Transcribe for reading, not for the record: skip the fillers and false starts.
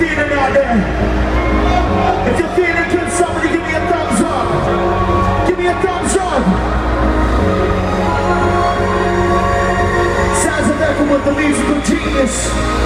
feeling out there? If you're feeling good, somebody give me a thumbs up. Give me a thumbs up. Sounds of Echo with the musical genius.